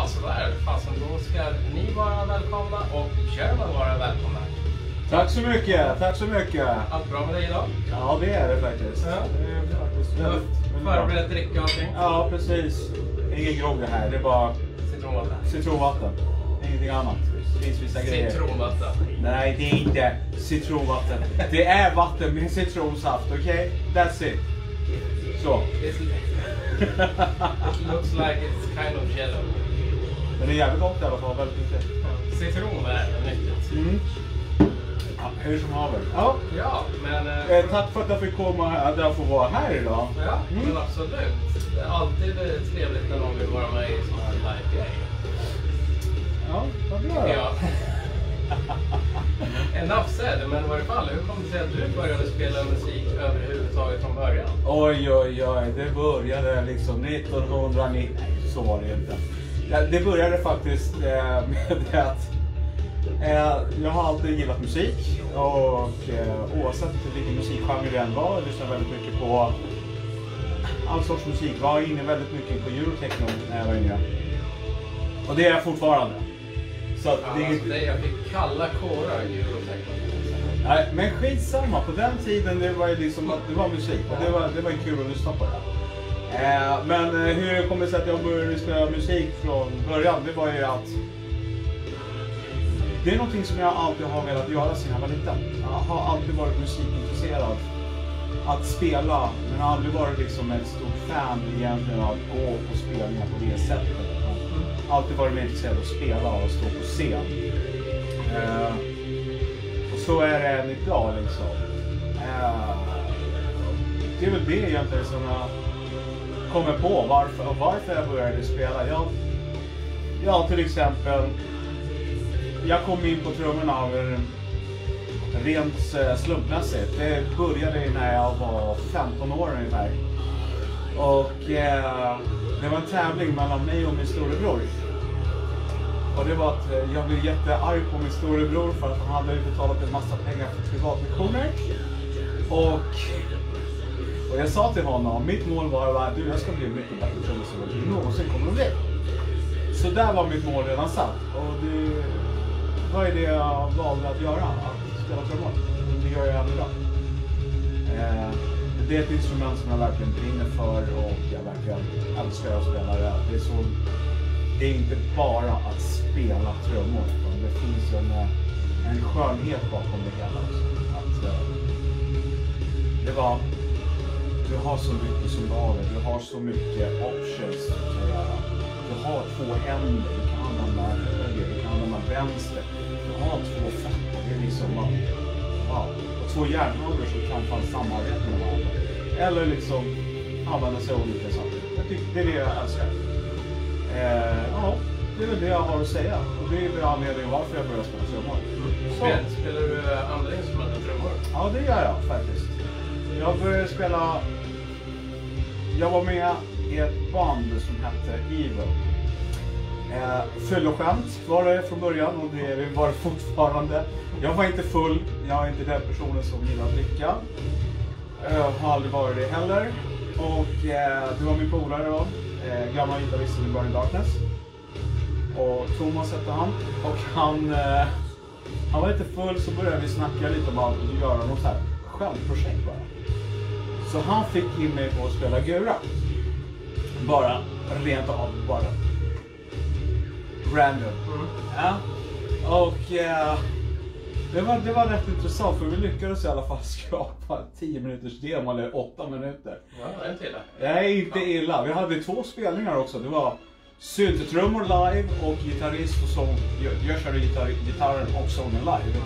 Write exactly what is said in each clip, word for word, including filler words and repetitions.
Ja, så där. Fasen, då ska ni vara välkomna och German vara välkomna. Tack så mycket, tack så mycket. Allt bra med dig idag? Ja, det är det faktiskt. Ja. Det är faktiskt väldigt, väldigt bra. Förberett dricka och allting? Ja, precis. Ingen grogg det här, det är bara Citronvatten. citronvatten. Ingenting annat. Det finns vissa grejer. Citronvatten. Nej, det är inte citronvatten. Det är vatten med citronsaft, okej? Okay? That's it. Så. It looks like it's kind of yellow. Men det är jävligt gott i alla fall, väldigt mycket. Citron är nyttigt. Mm. Ja, hur som haver. Ja. Ja, men... Eh, eh, tack för att jag fick komma, att jag får vara här idag. Ja, Mm. men absolut. Det är alltid trevligt när någon vill vara med i sådana här live-grejer. Ja, vad bra. Ja. Enough said, men i varje fall, hur kom det sig att du började spela musik överhuvudtaget från början? Oj, oj, oj. Det började liksom nittonhundranittio. Nej, så var det inte. Ja, det började faktiskt eh, med att eh, jag har alltid gillat musik. Och eh, oavsett vilken musikgenre det än var, jag lyssnade väldigt mycket på all sorts musik. Jag var inne väldigt mycket på Eurotechno när jag var yngre. Och det är jag fortfarande. Så att det är alltså, det, jag fick kalla kårar i Eurotechno. Nej, men skitsamma. På den tiden det var ju liksom det var musik och det var det var kul att lyssna på det. Eh, men eh, hur det kommer sig att jag började spela musik från början, det var ju att det är någonting som jag alltid har velat göra sedan jag var liten. Jag har alltid varit musikintresserad. Att spela, men har aldrig varit liksom ett stort fan egentligen av att gå på spelningar på det sättet. Alltid varit mer intresserad av att spela och stå på scen. Eh, och så är det än idag liksom. Eh, det är väl det egentligen som jag kommer på varför, och varför jag började spela. Jag, jag till exempel, jag kom in på trummorna av rent slumpmässigt. Det började när jag var femton år ungefär. Och eh, det var en tävling mellan mig och min storebror. Och det var att jag blev jättearg på min storebror för att han hade betalat en massa pengar för privatlektioner. Och, och jag sa till honom, mitt mål var att du, jag ska bli mycket bättre trummis än vad du någonsin kommer att bli. Så där var mitt mål redan satt. Och det var det jag valde att göra, att spela trummor. Det gör jag än idag. Eh, Det är ett instrument som jag verkligen brinner för och jag verkligen älskar att spela det. Det är, så, det är inte bara att spela trummor, utan det finns en, en skönhet bakom det hela. Att, det var, du har så mycket symboler, du har så mycket options att göra. Du har två händer, du kan använda höger, du kan använda vänster. Du har två fötter, det är liksom ja, och två hjärnhållor som kan fan samarbeta med varandra. Eller liksom använda sig av olika saker. Jag tycker det är det jag älskar. Eh, ja, det är väl det jag har att säga. Och det är väl anledningen varför jag började spela trummor. Spel, spelar du andra instrument än trummor? Ja, det gör jag faktiskt. Jag började spela... Jag var med i ett band som hette Evil. Eh, Fylloskämt var det från början och det var det fortfarande. Jag var inte full. Jag är inte den personen som gillar att dricka. Jag har aldrig varit det heller. Och eh, det var min polare då. Eh, gamla gitarristen i Burning Darkness. Och Thomas hette han. Och han, eh, han var lite full, så började vi snacka lite om att göra något så här självprojekt bara. Så han fick in mig på att spela gura. Bara rent av, bara. Random. Mm. Ja. Och... Eh, Det var, det var rätt intressant för vi lyckades i alla fall skapa tio minuters demo eller åtta minuter. Ja, det är inte illa. Nej, inte illa. Vi hade två spelningar också. Det var syntetrummor live och gitarrist och sång. Jag, jag körde gitarr, gitarren och sången live.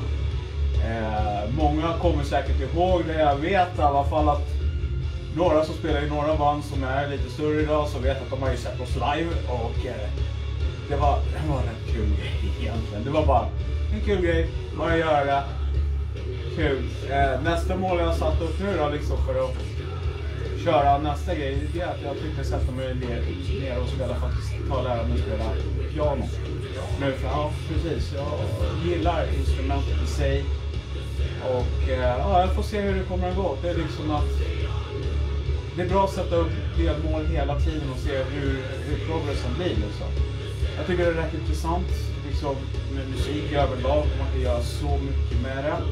Eh, många kommer säkert ihåg det. Jag vet i alla fall att några som spelar i några band som är lite större idag så vet att de har ju sett oss live. Och eh, det, var, det var en kul grej egentligen. Det var bara en kul grej. Bara göra det. Kul. Eh, nästa mål jag har satt upp nu då liksom för att köra nästa grej, det är att jag tyckte sätta mig ner, ner och spela faktiskt, ta och lära mig att spela piano. Nu för ja, precis. Jag gillar instrumentet i sig. Och eh, ja, jag får se hur det kommer att gå. Det är liksom att det är bra att sätta upp delmål hela tiden och se hur, hur progressen blir liksom. Jag tycker det är rätt intressant liksom, med musik överlag. Man kan göra så mycket med det.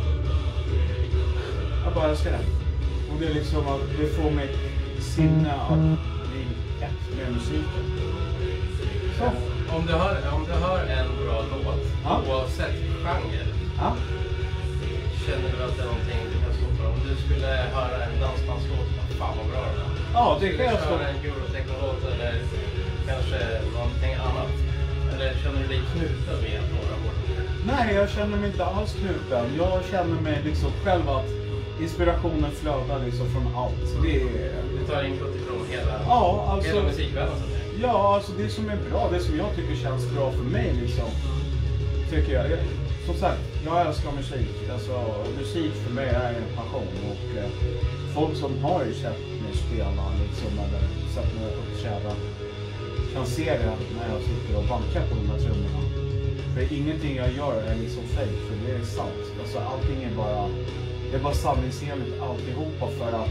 Jag bara älskar det. Och det är liksom att det får mig sinne att bli ett med musiken. Så. Om du har, om du har en bra låt, ja. oavsett genre, ja. känner du att det är någonting du kan stå för? Om du skulle höra en dansbandslåt, fan vad bra det är. Ja, det kan jag stå. Köra en Eurotechno-låt eller kanske någonting annat. Eller känner du dig knuten med några år? Nej, jag känner mig inte alls knuten. Jag känner mig liksom själv att inspirationen flödar liksom från allt. Det är... Du tar input ifrån hela, ja, alltså... hela musikvärlden så att säga. Ja, alltså det som är bra, det som jag tycker känns bra för mig liksom. Tycker jag. jag som sagt, jag älskar musik. Alltså musik för mig är en passion. Och eh, folk som har sett mig spela liksom, eller sett mig uppträda kan se det när jag sitter och bankar på de här trummorna. För ingenting jag gör är liksom fake, för det är sant. Alltså allting är bara, det är bara sanningsenligt alltihopa för att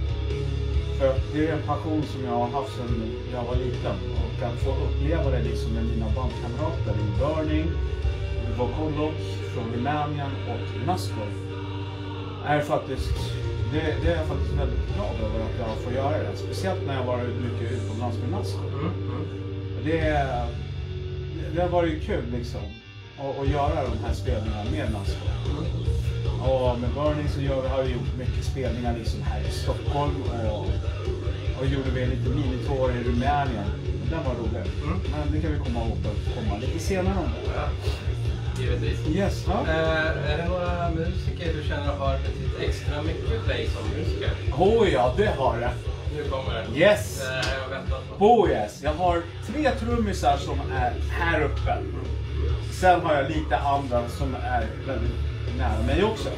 För det är en passion som jag har haft sedan jag var liten. Och att få uppleva det liksom med mina bandkamrater i Burning, Vocal Lock från Rumänien och Nascor är faktiskt, det, det är jag faktiskt väldigt glad över att jag får göra det. Speciellt när jag varit mycket utomlands med Nascor. Mm, mm. Det, det har varit kul liksom att, att göra de här spelningarna med Nascor. Och med Burning så gör vi, har vi gjort mycket spelningar liksom här i Stockholm och, och gjorde vi lite minitour i Rumänien. Den var rolig. Mm. Men det kan vi komma ihåg och komma lite senare om det. Ja, givetvis. Yes, ja. Uh, är det några musiker du känner har betytt extra mycket för dig som musiker? Oh ja, det har det. Nu kommer det. Yes. Det har jag väntat på. Oh yes. Jag har tre trummisar som är här uppe. Sen har jag lite andra som är väldigt nära mig också.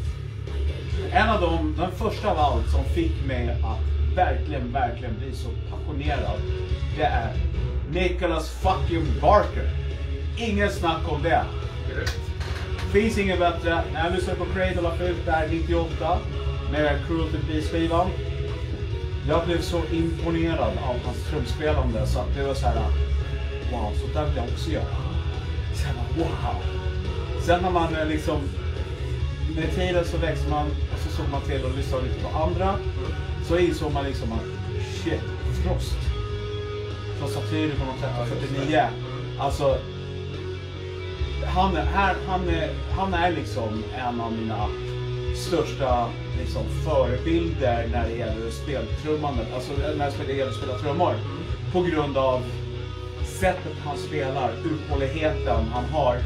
En av dem, den första av allt som fick mig att verkligen, verkligen bli så passionerad, det är Nicholas fucking Barker. Ingen snack om det. Finns inget bättre. När jag lyssnade på Cradle of Filth där nittioåtta med Cruelty Beast-skivan, jag blev så imponerad av hans trumspelande så att det var så här: wow, så där vill jag också göra. Så här, wow. Sen när man liksom, med tiden så växte man och så såg man till och lyssnade lite på andra. Så insåg man liksom att shit, Frost från Satyr från tretton fyrtionio. Alltså han är, här, han, är, han är liksom en av mina största liksom, förebilder när det gäller speltrummandet. Alltså när det gäller att spela trummor. På grund av sättet han spelar, uthålligheten han har.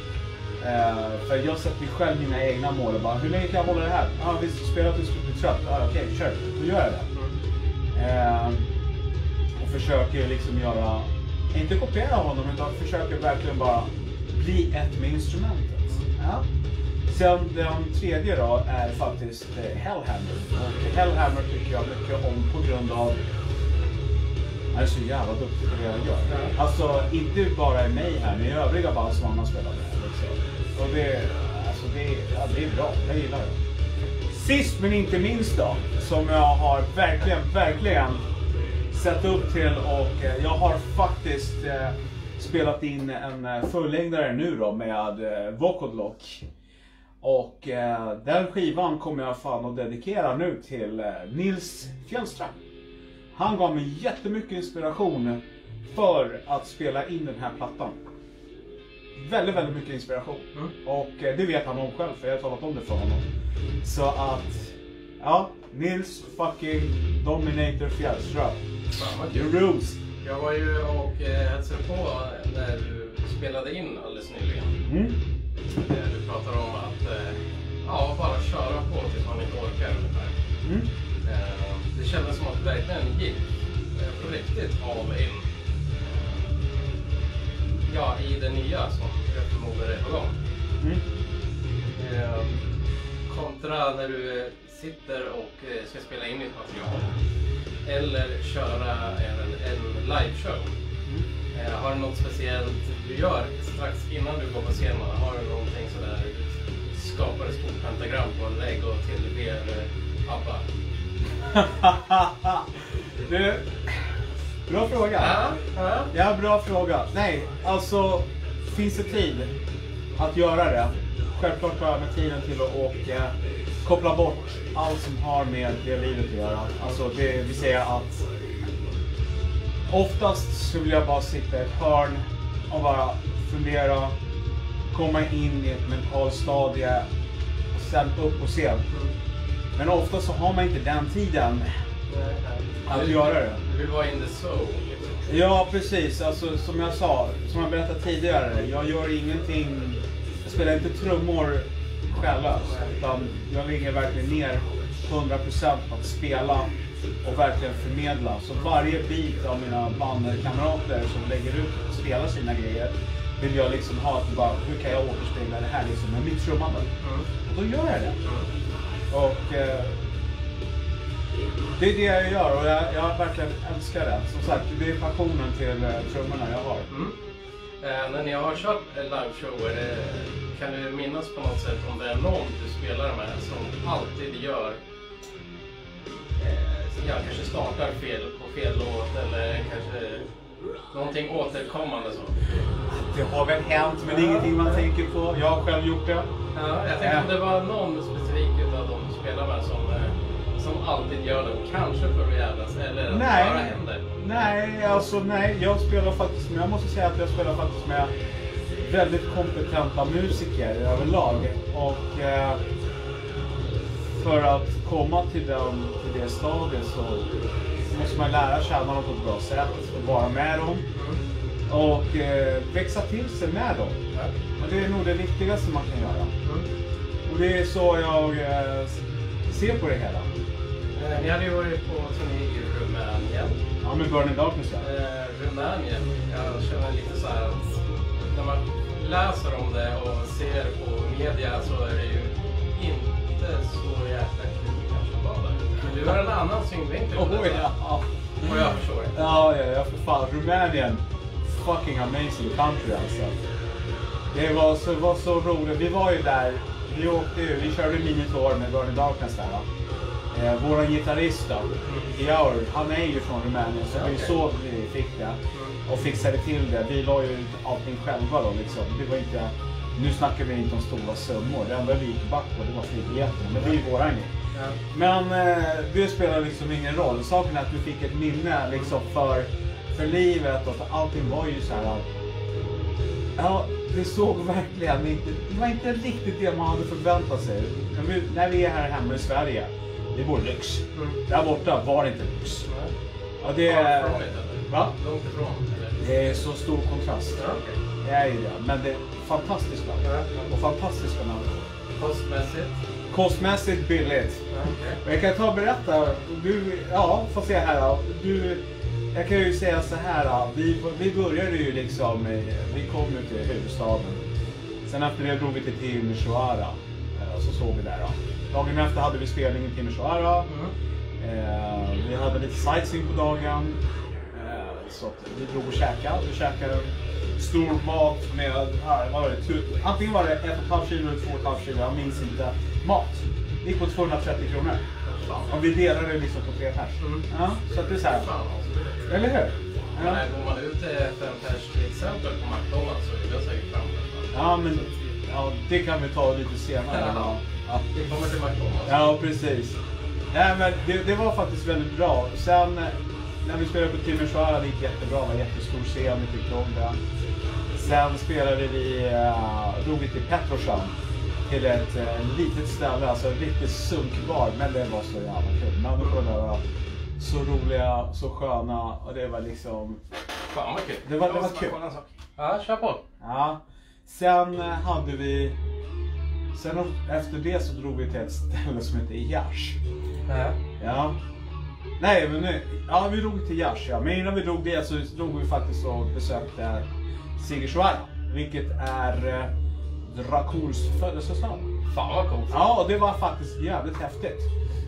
Uh, för jag har sett mig själv mina egna mål och bara, hur länge kan jag hålla det här? Ja, ah, visst spelar att du skulle bli trött. Ah, okej, okay, kör. Då gör jag det. Uh, och försöker liksom göra, inte kopiera honom, utan försöker verkligen bara bli ett med instrumentet. Ja. Sen den tredje då är faktiskt uh, Hellhammer. Och Hellhammer tycker jag mycket om på grund av han är så jävla duktig på det jag gör. Alltså inte bara i mig här, men i övriga band som han har spelat med. Och det, alltså det, ja, det är bra, jag gillar det. Sist men inte minst då, som jag har verkligen, verkligen sett upp till, och eh, jag har faktiskt eh, spelat in en eh, fullängdare nu då med eh, Vocal Lock. Och eh, den skivan kommer jag fan att dedikera nu till eh, Nils Fjällström. Han gav mig jättemycket inspiration för att spela in den här plattan. Väldigt, väldigt mycket inspiration. Mm. Och det vet han om själv, för jag har talat om det för honom. Så att, ja, Nils fucking Dominator Fjällström. Fan vad kul. Rules. Jag var ju och eh, hälsade på när du spelade in alldeles nyligen. Mm. Du pratade om att, eh, ja, bara köra på tills man inte orkar ungefär. Mm. Eh, det kändes som att det verkligen gick eh, på riktigt all in. Ja, i det nya som jag förmodar är på gång. Mm. Eh, kontra när du sitter och eh, ska spela in ditt material. Eller köra en, en liveshow. Mm. Eh, har du något speciellt du gör strax innan du går på scenen? Har du någonting sådär, du skapar ett stort pentagram på en vägg och tillber eh, ABBA? det, Bra fråga. Ja, ja. Ja, bra fråga. Nej, alltså finns det tid att göra det? Självklart tar jag med tiden till att åka, koppla bort allt som har med det livet att göra. Alltså det vill säga att oftast så vill jag bara sitta i ett hörn och bara fundera, komma in i ett mentalt stadie och sen upp på scen. Men ofta så har man inte den tiden att du, göra det. Du vill vara in the zone. Ja, precis. Alltså, som jag sa, som jag berättade tidigare, jag gör ingenting, jag spelar inte trummor självlöst, utan jag lägger verkligen ner hundra procent på att spela och verkligen förmedla. Så varje bit av mina bandkamrater som lägger ut och spelar sina grejer vill jag liksom ha att bara, hur kan jag återspegla det här liksom med mitt trummande? Mm. Och då gör jag det. Mm. Och eh, det är det jag gör och jag, jag verkligen älskar det. Som sagt, det är passionen till eh, trummorna jag har. Mm. Eh, när ni har kört liveshower, eh, kan du minnas på något sätt om det är någon du spelar med som alltid gör eh, ja, kanske startar fel på fel låt eller kanske någonting återkommande så? Det har väl hänt, men det är ingenting man tänker på. Jag har själv gjort det. Ja, jag tänkte om det var någon specifik av de du spelar med som, som alltid gör det. Kanske för att jävlas eller att nej, det bara händer. Nej, alltså nej. Jag spelar faktiskt med, jag måste säga att jag spelar faktiskt med väldigt kompetenta musiker överlag. Och eh, för att komma till, den, till det stadiet så måste man lära känna dem på ett bra sätt och vara med dem. Och eh, växa till sig med dem. Och det är nog det viktigaste man kan göra. Mm. Och det är så jag eh, ser på det hela. Eh, ni hade ju varit på turné i Rumänien. Ja, med Burning Darkness. Eh, Rumänien, jag känner lite så här att när man läser om det och ser på media så är det ju inte så jäkla kul kanske bara där. Men du har en annan synvinkel. Oh, ja. Och jag förstår det. Ja, ja, ja, för fan. Rumänien. Fucking amazing country alltså. Det var så, var så roligt. Vi var ju där, vi åkte ju, vi körde minitour med Burning Darkness där. Eh, våran gitarrist då, Iaur, han är ju från Rumänien så det var ju så vi fick det. Och fixade till det. Vi la ju ut allting själva då liksom. Det var inte, nu snackar vi inte om stora summor. Det enda vi gick back på det var flygbiljetterna. Men det är ju våran grej. Men eh, det spelar liksom ingen roll. Saken är att du fick ett minne liksom för för livet och för allting var ju så här. Ja, det såg verkligen inte, det var inte riktigt det man hade förväntat sig. Vi, när vi är här hemma i Sverige, det bor lyx. Mm. Där borta var det inte lyx. Mm. Ja, det är... Va? Långt ifrån, eller? Det är så stor kontrast. Ja, okay. Det är ju det, men det är fantastiskt land. Ja, ja. Och fantastiska människor. Kostmässigt? Kostmässigt billigt. Ja, okay. Men jag kan ta och berätta, du, ja, får se här då. Du... Jag kan ju säga så här, vi, vi började ju liksom, vi kom ju till huvudstaden. Sen efter det drog vi till Timisoara, så såg vi där då. Dagen efter hade vi spelning i Timisoara. Mm. Eh, vi hade lite sightseeing på dagen. Eh, så vi drog och käkade. Vi käkade stor mat med, här, vad var det? Antingen var det ett och ett halvt kilo eller två och ett halvt kilo, jag minns inte. Mat. Det gick på tvåhundratrettio kronor. Och vi delade det liksom på tre pers. Mm. Ja, så att det är så här. Eller hur? Ja. Nej, går man ut fem pers till exempel på McDonalds så är det säkert fram. Ja, men ja, det kan vi ta lite senare. Ja. Ja. Vi kommer till McDonalds. Ja, precis. Nej, men det, det var faktiskt väldigt bra. Sen när vi spelade på Timisoara, det gick jättebra. Det var jättestor scen, vi tyckte om det. Sen spelade vi, uh, drog vi till Petroshan. Till ett uh, litet ställe, alltså en riktigt sunkbar. Men det var så jävla kul. Människorna var så roliga, så sköna. Och det var liksom... Fan vad kul. Det var, det var kul. Ja, kör på. Ja. Sen uh, hade vi... Sen efter det så drog vi till ett ställe som heter Yash. Ja. Ja. Nej, men nu... Ja, vi drog till Yash, ja. Men innan vi drog det så drog vi faktiskt och besökte Sigirdsvara. Vilket är... Uh, Drakuls födelsestad. Fan vad coolt. Ja, och det var faktiskt jävligt häftigt.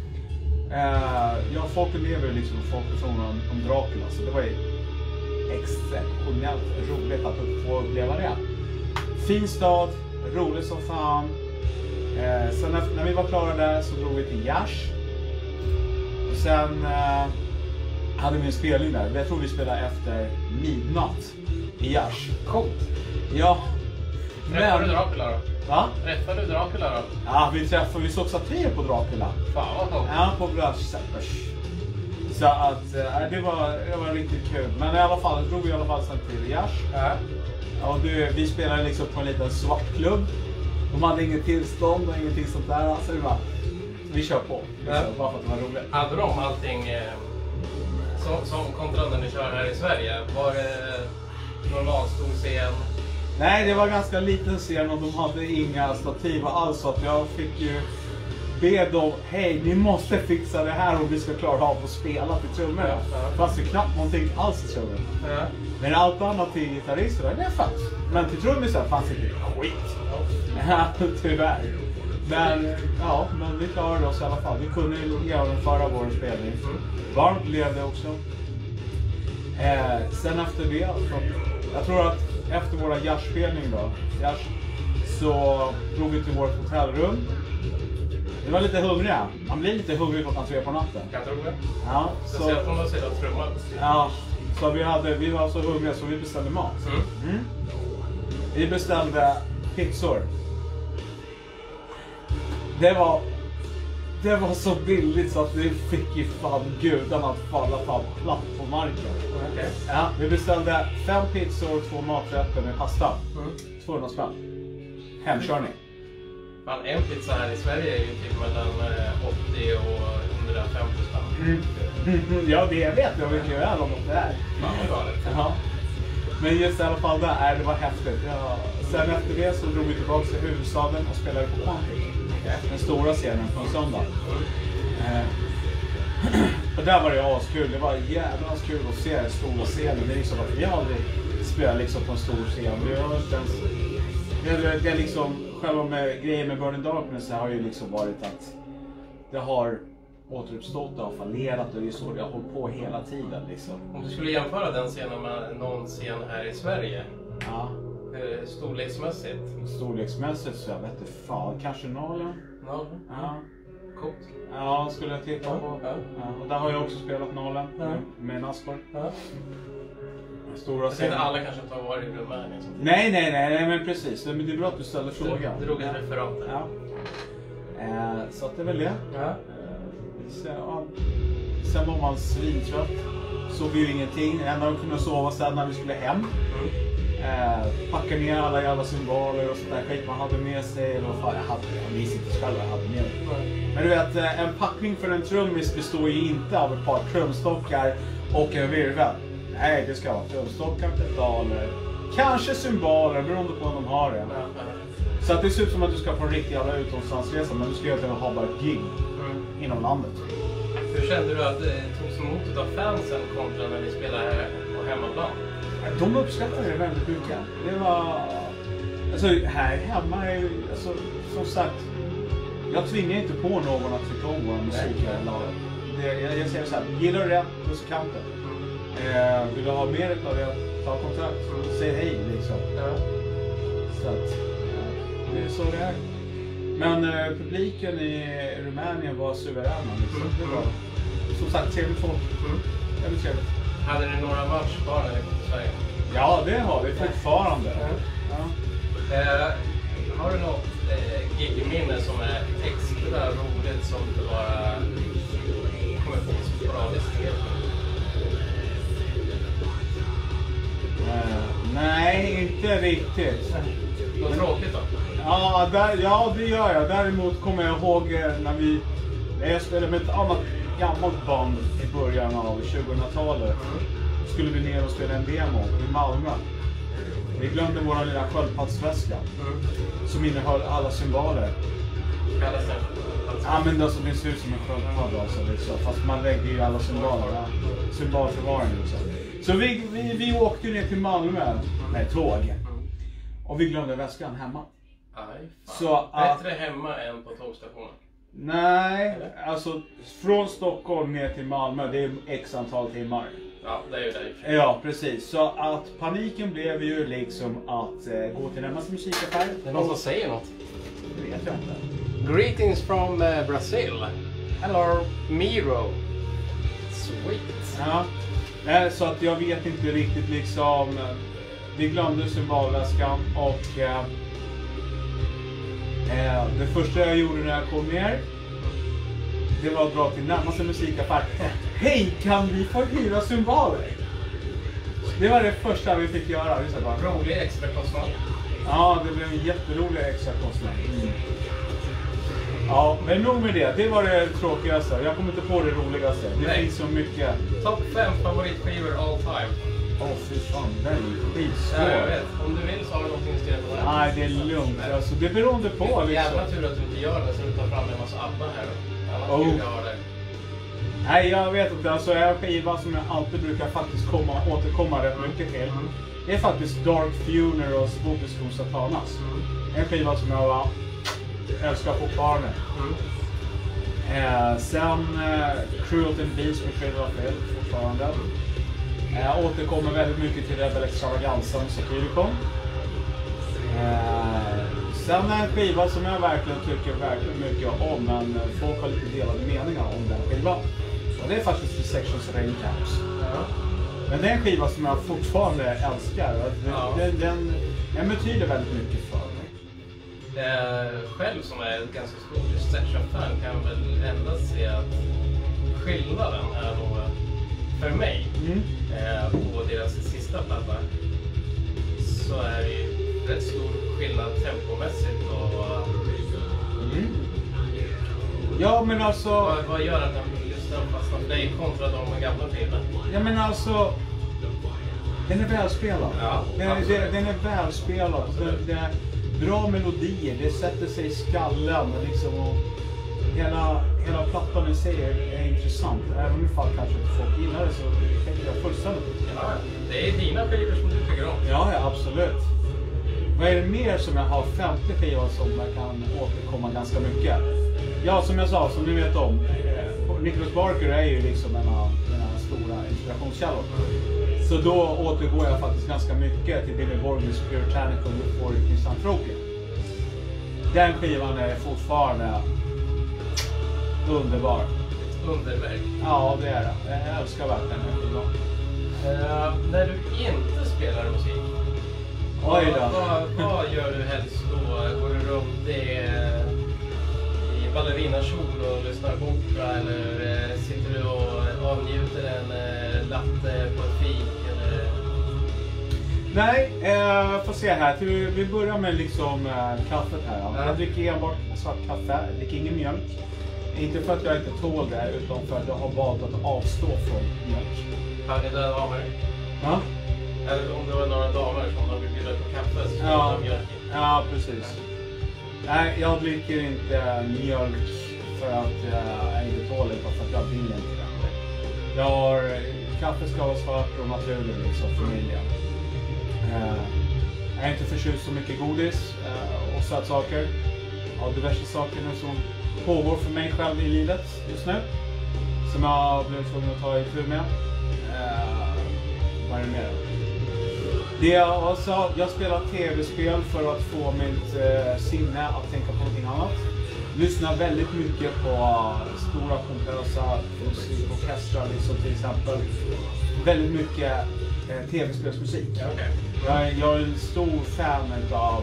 Uh, ja, folk lever liksom folk från om, om Dracula, så det var ju exceptionellt roligt att få uppleva det. Fin stad, roligt som fan. Uh, sen efter, när vi var klara där så drog vi till Yash. Och sen uh, hade vi en spelning där. Jag tror vi spelade efter midnatt i Gärs. Coolt. Ja. Träffade du Dracula då? Va? Träffade du Dracula då? Ja, vi träffade, vi såg satir på Dracula. Fan vad coolt. Ja, på Brössäppers. Så att äh, det, var, det var riktigt kul. Men i alla fall, drog vi i alla fall sen till Gärs. Ja. Och du, vi spelade liksom på en liten svartklubb. De hade inget tillstånd och ingenting sånt där. Alltså det var, vi kör på. Vi Ja. kör, bara för att det var roligt. Hade de allting eh, som, som kontra när ni kör här i Sverige? Var det normalt stor scen? Nej, det var ganska liten scen och de hade inga stativ alls. Så att jag fick ju be dem, hej, ni måste fixa det här om vi ska klara av att spela till trummorna. Ja, ja. Fast det knappt någonting alls till trummorna. Ja. Men allt annat till gitarristerna, det fanns. Men till trummisar fanns inte skit. Ja, tyvärr. Men ja, men vi klarade oss i alla fall. Vi kunde genomföra vår spelning. Varmt levde också. Eh, sen efter det, jag tror att efter våra jazzspelning då, jazz, så drog vi till vårt hotellrum. Vi var lite hungriga. Man blir lite hungrig klockan tre på natten. Kan jag tro det? Ja, så, Speciellt om man sitter och trummar. ja, så vi, hade, vi var så hungriga så vi beställde mat. Mm. Mm. Vi beställde pizzor. Det var, det var så billigt så att vi fick ju fan gudarna att falla fan platt på marken. Okay. Ja, vi beställde fem pizzor, två maträtter med pasta. Mm. tvåhundra spänn. Hemkörning. Fan, en pizza här i Sverige är ju typ mellan åttio och hundrafemtio spänn. Mm. Mm. Ja, det vet jag mycket väl om det är. Fan vad galet. Ja. Men just i alla fall där, det var häftigt. Ja. Sen efter det så drog vi tillbaka till huvudstaden och spelade på Quantic. Den stora scenen på en söndag. Eh. Och där var det askul. Det var jävla kul att se den stora scenen. Det är liksom att vi aldrig spelat liksom på en stor scen. Vi har inte ens... Det, det är liksom, själva med grejen med Burning Darkness har ju liksom varit att det har återuppstått och fallerat och det är så det har hållit på hela tiden liksom. Om du skulle jämföra den scenen med någon scen här i Sverige, Ja. eh, storleksmässigt? Storleksmässigt så jag vet inte fan, kanske Nalen? Ja. Ja. Coolt. Ja, skulle jag titta på. Ja. Ja. Och där har jag också spelat Nalen Ja. med Naskor. Ja. Stora Jag tänkte scenen. alla kanske inte har varit i Rumänien. Nej, nej, nej, nej, men precis. Men det är bra att du ställer frågan. Du drog ett referat där. Ja. Eh, så att det är väl det. Ja. Eh, sen, ja. Sen var man svintrött. Sov ju ingenting. Enda vi kunde sova sen när vi skulle hem. Mm. Eh, packa ner alla jävla symboler och sånt där skit man hade med sig. Eller vad fan, jag hade, jag minns inte själv vad jag hade med mig. Men du vet, eh, en packning för en trummis består ju inte av ett par trumstockar och en virvel. Nej, det ska vara trumstockar, pedaler, kanske symboler beroende på om de har det. Ja, ja. Så att det ser ut som att du ska på en riktig jävla utomlandsresa, men du ska egentligen ha bara ett gig Mm. inom landet. Hur kände du att det togs emot av fansen kontra när ni spelade här på hemmaplan? De uppskattade det väldigt mycket. Det var... Alltså här hemma är ju... Alltså, som sagt, jag tvingar inte på någon att tycka om vår musik här i laget. Det, jag, jag säger så här, gillar du rätt, musikanter. Eh, vill du ha mer av det, ta kontakt. Säg hej liksom. Ja. Så att, ja, det är så det är. Men eh, publiken i Rumänien var suveräna. Liksom. Mm. Det var, som sagt, trevligt folk. Mm. Väldigt trevligt. Hade ni några match kvar när ni kom till Sverige? Ja, det har vi fortfarande. Ja. Ja. Eh, har du något eh, gig-minne som är extra roligt som du bara kommer få sporadiskt till? Eh, nej, inte riktigt. Vad tråkigt då? Ja, där, ja, det gör jag. Däremot kommer jag ihåg eh, när vi... När jag spelade med ett annat gammalt band i början av tjugohundratalet. Skulle vi ner och spela en demo i Malmö. Vi glömde vår lilla sköldpaddsväska. Mm. Som innehöll alla symboler. Kallas det? Ja, men det som ser ut som en sköldpadda alltså, liksom. Fast man lägger ju alla symboler. Ja. Symbolförvaring liksom. Så vi, vi, vi åkte ner till Malmö med tåg. Och vi glömde väskan hemma. Aj, fan. Så att... Bättre hemma än på tågstationen. Nej, alltså från Stockholm ner till Malmö, det är x antal timmar. Ja, det är ju det. Ja, precis. Så att paniken blev ju liksom att eh, gå till närmaste musikaffär. Det är någon som säger något. Det vet jag inte. Greetings from uh, Brazil. Hello, Miro. Sweet. Ja. Nej, så att jag vet inte riktigt liksom. Vi glömde symbolväskan och eh, eh, det första jag gjorde när jag kom ner, det var att dra till närmaste musikaffär. Hej, kan vi få hyra symboler? Det var det första vi fick göra. Det bara, rolig extra kostnad. Ja, det blev en jätterolig extra kostnad. Mm. Ja, men nog med det. Det var det tråkigaste. Jag kommer inte på det roligaste. Det Nej. finns så mycket. Topp fem favoritskivor all time. Åh, oh, fy fan. Det är skitsvårt. Ja, jag vet. Om du vill så har du någonting att skriva på det. Nej, det är lugnt. Alltså, det beror på liksom. Jävla tur att du inte gör det så du tar fram en massa ABBA här. Annars oh. skulle jag ha det. Nej, jag vet inte. Alltså, en skiva som jag alltid brukar faktiskt komma, återkomma rätt mycket till. Mm. Det är faktiskt Dark Funerals Voodoo Satanas. Mm. En skiva som jag var, älskar fortfarande. Mm. Eh, sen eh, Cruelty and Beast med Cradle of Filth fortfarande. Jag eh, återkommer väldigt mycket till Rebel Extravaganza med Satyricon. Eh, sen en skiva som jag verkligen tycker verkligen mycket om, men folk har lite delade meningar om den skivan. Och det är faktiskt The Sections Rain Camps. Ja. Men det är en skiva som jag fortfarande älskar. Den, ja. den, den, den betyder väldigt mycket för mig. Eh, själv som är ett ganska stor Section-fan kan väl endast se att skillnaden är nog för mig mm. eh, på deras sista platta så är det ju rätt stor skillnad tempomässigt och mm. ja men alltså vad, vad gör att den just den fastnar för dig kontra de gamla filmerna? Ja men alltså den är välspelad. Ja, den, den, den är välspelad. Den, den är bra melodier, det sätter sig i skallen liksom, och hela, hela plattan i sig är, är intressant. Även ifall kanske inte folk gillar det så tänker jag fullständigt. Ja, det är dina skivor som du tycker om. Ja, ja, absolut. Vad är det mer som jag har femtio skivor som jag kan återkomma ganska mycket? Ja, som jag sa, som ni vet om, Nicholas Barker är ju liksom en av mina stora inspirationskällor. Så då återgår jag faktiskt ganska mycket till Billy Borges Puritanical Euphoric Misanthropia. Den skivan är fortfarande underbar. Underverk. Ja, det är det. Jag älskar verkligen den skivan. Uh, när du inte spelar musik, Oj då. Vad, vad, vad gör du helst då? Går du runt i, i ballerinakjol och lyssnar på opera, eller eh, sitter du och avnjuter en eh, latte på ett fik? Eller? Nej, eh, får se här. Vi, vi börjar med liksom eh, kaffet här. Ja. Jag dricker enbart svart kaffe, jag dricker ingen mjölk. Inte för att jag inte tål det, utan för att jag har valt att avstå från mjölk. Har ni det damer? Ja? Eller om det var några damer som har blivit på kaffe så ja. de mjölk. Ja, precis. Nej, jag dricker inte mjölk för att jag inte tål det, för att jag vill inte det. Jag har, kaffe ska vara svart och naturligt liksom, familjen. Uh, jag är inte förtjust så mycket godis uh, och sötsaker. Och diverse saker nu som pågår för mig själv i livet just nu. Som jag blev tvungen att ta itu med. Uh, vad är det mer? Det jag, alltså, jag spelar tv-spel för att få mitt uh, sinne att tänka på någonting annat. Lyssnar väldigt mycket på uh, stora pompösa musikorkestrar liksom, till exempel. Väldigt mycket uh, tv-spelsmusik. Okay. Jag, jag är en stor fan av,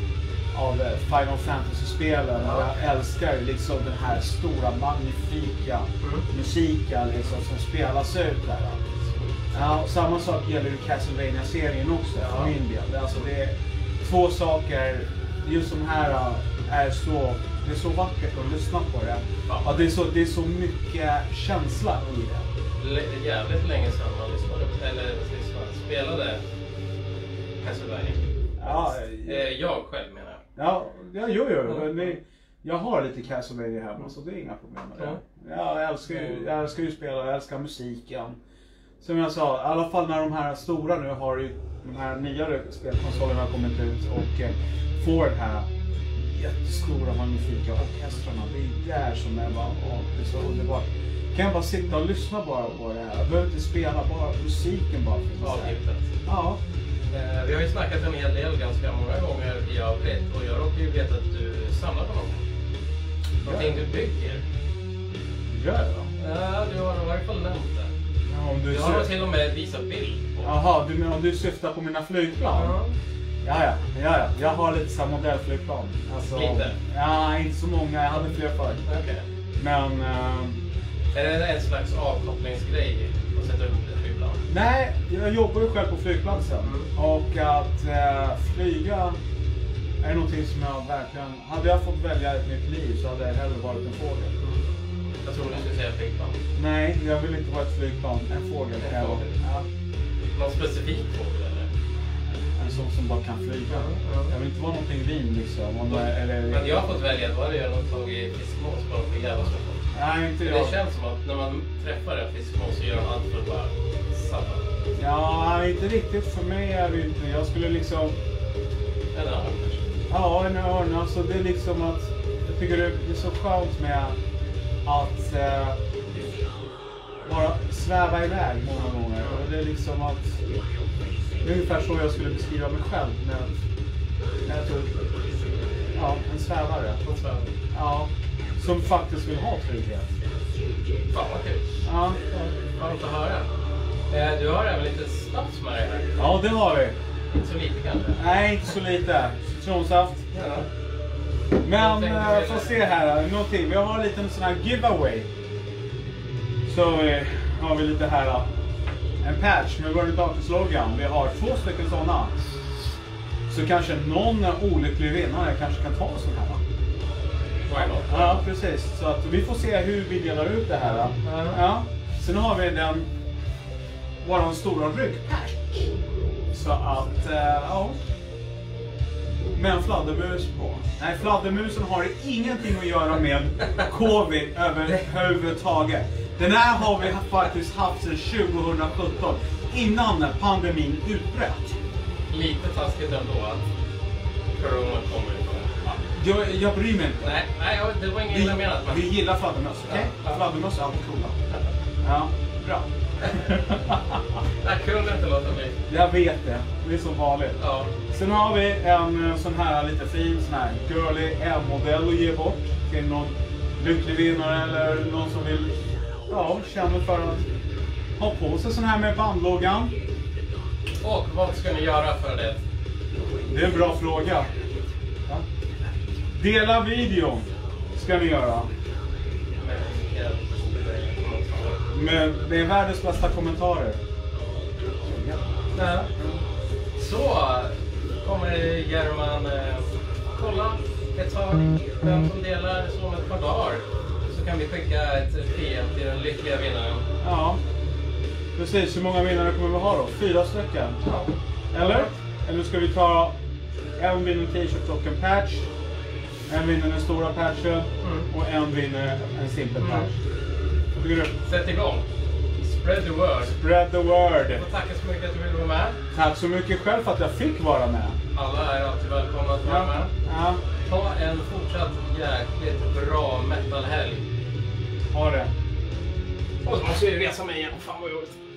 av Final Fantasy-spelen. Okay. Jag älskar liksom den här stora, magnifika mm. musiken liksom, som spelas ut där. Ja, och samma sak gäller ju Castlevania-serien också, ja. För min del. Alltså, det är två saker, just som här är så, det är så vackert att lyssna på det. Ja. Ja, det, är så, det är så mycket känsla i det. L- jävligt länge sedan man lyssnade på, eller liksom, spelade Castlevania. Ja, jag själv menar jag. Ja, ja jo, jo. Men det, jag har lite Castlevania hemma, så det är inga problem med det. Mm. Ja, jag älskar ju, jag älskar ju spela, jag älskar musiken. Som jag sa, i alla fall när de här stora nu har ju de här nyare spelkonsolerna har kommit ut och eh, får den här jättestora magnifika orkestrarna. Det är där som är bara, åh, det är så underbart. Kan jag bara sitta och lyssna bara på det här. Jag behöver inte spela, bara musiken bara finns ja, där. Ja. Eh, vi har ju snackat en hel del ganska många gånger i övrigt och jag råkar ju veta att du samlar på någonting. Någonting du bygger. Gör jag då? Ja, du har i varje fall nämnt det. Ja, Om du Du har nog till och med visat bild på. Jaha, du, om du syftar på mina flygplan? Ja. Ja, ja, ja, ja. Jag har lite så här modellflygplan. Alltså, lite? Ja, inte så många. Jag hade fler förr. Okay. Men... Uh, är det en slags avkopplingsgrej att sätta upp ett flygplan? Nej, jag jobbar ju själv på flygplatsen. Mm. Och att uh, flyga är någonting som jag verkligen... Hade jag fått välja ett nytt liv så hade jag hellre varit en fågel. Mm. Jag tror du skulle säga flygplan. Nej, jag vill inte vara ett flygplan. En fågel. En fågel. Ja. Någon specifik fågel eller? En sån som bara kan flyga. Mm. Mm. Jag vill inte vara någonting vin liksom. Om mm. eller... Men jag har fått välja, då hade jag nog tagit fiskmås bara för jävla så. Nej, inte jag. Det känns som att när man träffar en fiskmås så gör de allt för att bara sabba. Ja, inte riktigt. För mig är det inte. Jag skulle liksom... En örn kanske? Ja, en örn. Alltså det är liksom att... Jag tycker det är så skönt med att eh, bara sväva iväg många gånger. Och det är liksom att... Det är ungefär så jag skulle beskriva mig själv. Med, med jag tror, ja, en svävare. En svävare? Ja. Som faktiskt vill ha trygghet. Fan vad kul. Ja. Skönt att höra. Eh, du har även lite snaps med dig här. Ja, det har vi. Inte så lite kanske? Nej, inte så lite. Citronsaft. Ja. Men äh, får se här, någonting. Vi har en liten sån här giveaway. Så eh, har vi lite här. En patch med World Darkness-loggan. Vi har två stycken sådana. Så kanske någon olycklig vinnare kanske kan ta en sån här. Ja, precis. Så att vi får se hur vi delar ut det här. Mm. Ja. Sen har vi den våran stora ryggpack. Så att, äh, ja. Med en fladdermus på. Nej, fladdermusen har ingenting att göra med covid överhuvudtaget. Den här har vi faktiskt haft sedan tjugosjutton. Innan pandemin utbröt. Lite taskigt ändå att corona kommer ifrån. Jag, jag bryr mig inte. Nej, nej, det var ingen illa menat. Vi gillar fladdermöss, okej? Okay? Ja. Fladdermöss är alltid coola. Ja, bra. Jag kunde inte låta mig. Jag vet det. Det är så vanligt. Ja. Sen har vi en sån här lite fin sån här girly M-modell att ge bort till någon lycklig vinnare eller någon som vill, ja, känna för att ha på sig sån här med bandloggan. Och vad ska ni göra för det? Det är en bra fråga. Ja. Dela videon ska ni göra. Men det är världens bästa kommentarer. Ja. Så kommer German eh, kolla ett tag vem som delar så om ett par dagar. Så kan vi skicka ett P M till den lyckliga vinnaren. Ja, precis. Hur många vinnare kommer vi ha då? Fyra stycken? Ja. Eller? Eller ska vi ta en vinner t-shirt och en patch, en vinner den stora patchen mm. och en vinner en simpel patch. Mm. Sätt igång. Spread the word. Spread the word. Jag får tacka så mycket att du ville vara med. Tack så mycket själv för att jag fick vara med. Alla är alltid välkomna att vara ja. med. Ja. Ta en fortsatt jäkligt bra metalhelg. Ha det. Och så måste vi resa mig igen. Fan vad jobbigt.